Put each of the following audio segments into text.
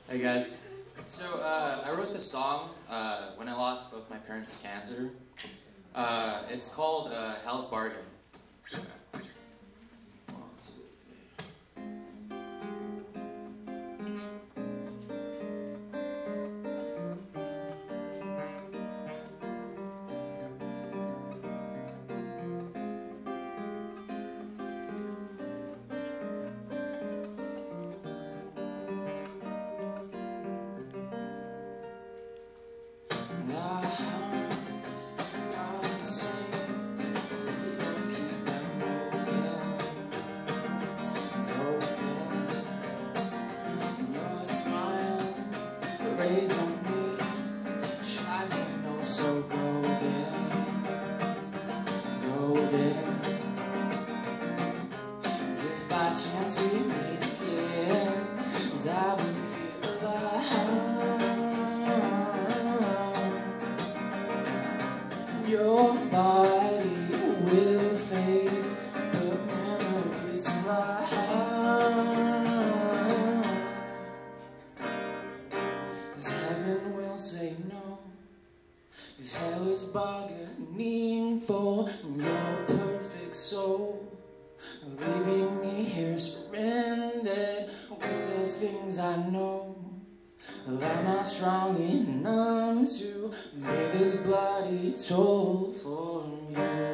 Hey guys. So I wrote this song when I lost both my parents to cancer. It's called Hell's Bargain. Rays on me, shining oh so golden, golden. And if by chance we meet again, and I will feel alive. Your body will fade, but memories alive. Heaven will say no, 'cause hell is bargaining for your perfect soul, leaving me here surrendered with the things I know. Well, am I strong enough to make this bloody toll for you?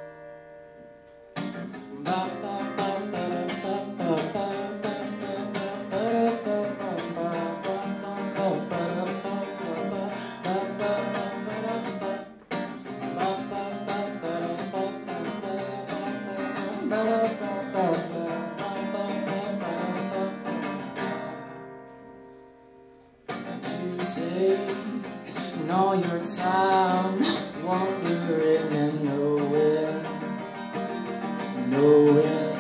Taking all your time, wondering and knowing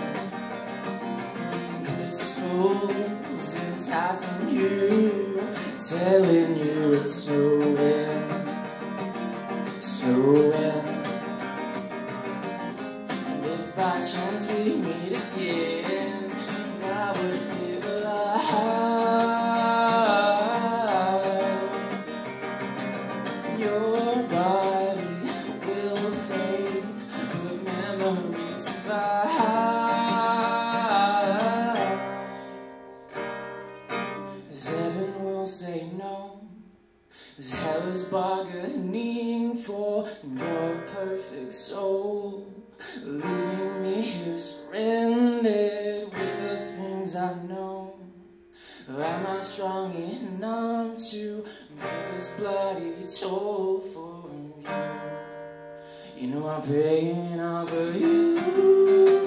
crystals enticing you, telling you it's snowing. And if by chance we meet again, and I would feel alive. Your body will fade, but memories survive. As heaven will say no, as hell is bargaining for your perfect soul, leaving me here surrendered with the things I know. Am I strong enough to make this bloody toll for you? You know I'm praying over you.